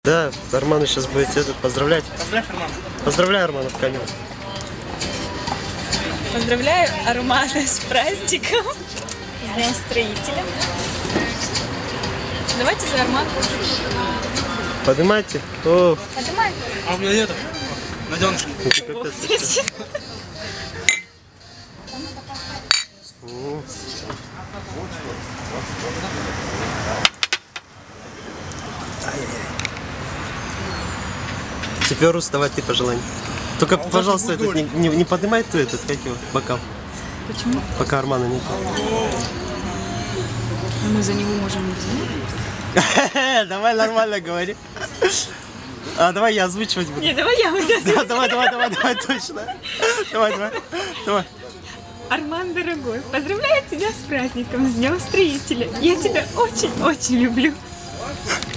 Да, Арману сейчас будете поздравлять. Поздравь, Арман. Поздравляю, Армана, в камеру. Поздравляю Армана с праздником, с Днем Строителя. Давайте за Армана. Поднимайте. О, Поднимай. А у меня это, Наденушка. Теперь уставать ты пожелания. Только, пожалуйста, этот, не поднимай ты этот, как его, бокал. Почему? Пока Армана нет. Мы за него можем взять. Давай нормально говори. А давай я озвучивать буду. Не, давай я буду. Давай, точно. Давай. Арман, дорогой, поздравляю тебя с праздником, с Днем Строителя. Я тебя очень-очень люблю.